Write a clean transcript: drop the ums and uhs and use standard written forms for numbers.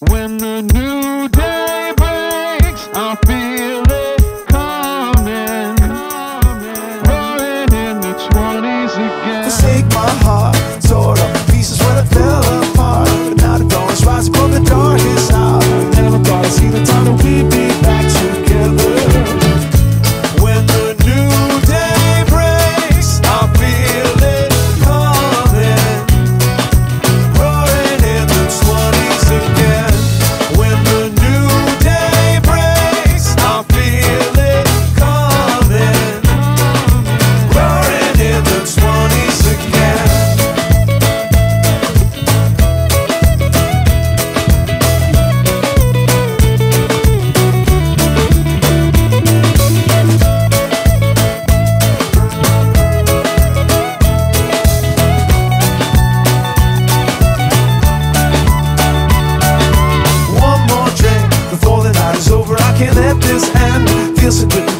When the new day breaks, I feel it coming, rolling in the 20s again. Forsake my heart, tore up pieces when it fell apart. But now the dawn is rising from the darkest hour. Never thought I'd see the time that we'd be back together. When the new day breaks, I feel it coming, rolling in the 20s again. When the new day breaks, I feel it coming, rolling in the 20s again. One more drink before the night is over. I can't let this end. Feel so good.